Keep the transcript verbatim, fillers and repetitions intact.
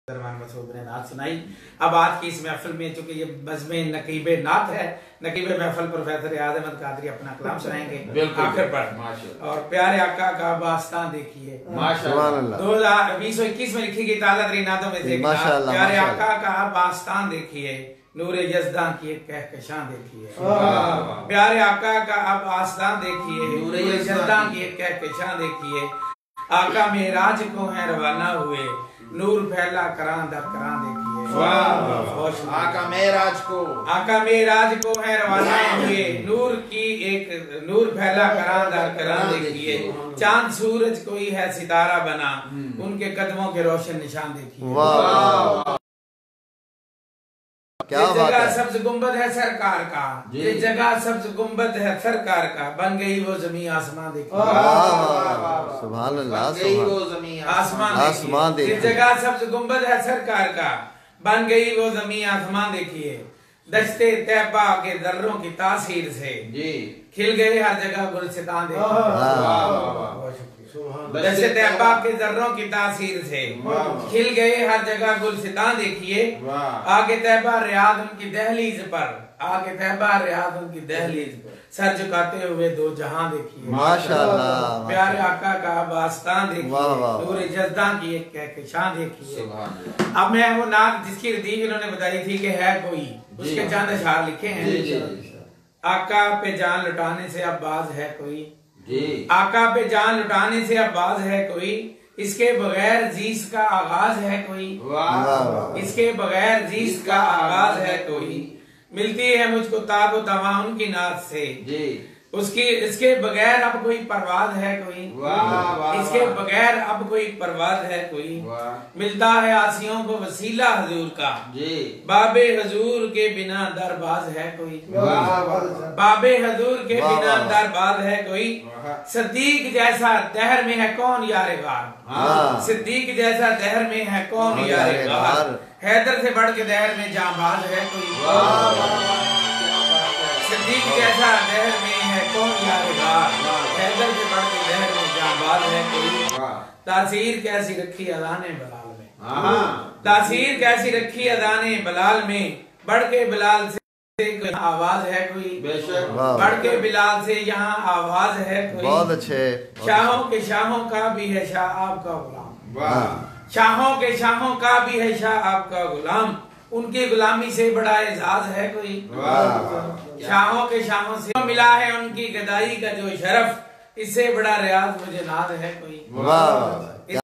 मसूद ने नात सुनाई। अब आज की इस महफिल में चूंकि ये बज़्म नकीबे नात है, नकीबे महफिल प्रोफेसर आज़म कादरी अपना कलाम सुनाएंगे आखिर पर। और प्यारे आका का वास्ता देखिए, दो हजार बीस सौ इक्कीस में लिखी गई ताज़ा तरीन नातों में से प्यारे आका का वास्ता देखिए, नूरे यज़दां की एक कहकशां देखिए। प्यारे आका का अब आस्तां देखिए, नूरे यज़दां की एक कहकशां देखिए। आका मेराज को है रवाना हुए, नूर फैला करां दर करां देखिए। आका मेराज को आका मेराज को है रवाना हुए, नूर की एक नूर फैला करां दर करां देखिए। चांद सूरज कोई है सितारा बना, उनके कदमों के रोशन निशान देखिए। क्या ये जगह सब्ज गुम्बद है सरकार का, ये जगह सब्ज गुम्बद है सरकार का, बन गई वो जमीन आसमान देखिए। सुभान अल्लाह, आसमान आसमान देखिए। ये जगह सब्ज गुम्बद है सरकार का, बन गई वो जमीन आसमान देखिए। दश्ते तैबा के दर्रों की तासीर से जी खिल गए हर जगह गुलसितान देखिए। दश्ते तैबा के दर्रों की तासीर से खिल गए हर जगह गुलसितान देखिए। आगे तैबा रियाद उनकी दहलीज पर, आगे तैबा रियाद उनकी दहलीज पर, सर झुकाते हुए दो जहां देखिए। माशाअल्लाह, प्यारे आका का वास्तान देखिए, नूरे यज़दां की एक कहकशां देखिए। अब मैं वो नात जिसकी रदीफ इन्होंने बताई थी कि है कोई, उसके चंद अशआर लिखे हैं। आका पे जान लुटाने से अब बाज है कोई, आका पे जान लुटाने से अब बाज है कोई, इसके बगैर जीस का आगाज है कोई, इसके बगैर जीस का आगाज है कोई। मिलती है मुझको ताब तवा उनकी नात से जी, उसकी इसके बगैर अब कोई परवाज है कोई, इसके बगैर अब कोई परवाज है कोई। मिलता है आसियों को वसीला हजूर का जी, बाबे हजूर के बिना दरबाज है कोई, बाबे हजूर के बिना दरबाज है कोई। सिद्दीक जैसा दहर में है कौन यारे गार, सिद्दीक जैसा दहर में है कौन यारे गार। हैदर से बढ़ के दहर में जाबाज है कोई, सिद्दीक जैसा दहर में है कौन यारे गार, हैदर से बढ़ के दहर में जाबाज है कोई। तासीर कैसी रखी अदाने बलाल में, तासीर कैसी रखी अदाने बलाल में, बढ़ के बिलाल से आवाज है कोई, बढ़ के बिलाल से यहाँ आवाज है कोई। बहुत अच्छे। शाहों के शाहों का भी है शाह आपका गुलाम, शाहों के शाहों का भी है शाह आपका गुलाम, उनकी गुलामी से बड़ा एजाज है कोई। शाहों के शाहों से मिला है उनकी गदाई का जो शरफ, इससे बड़ा रियाज मुझे नाज है कोई।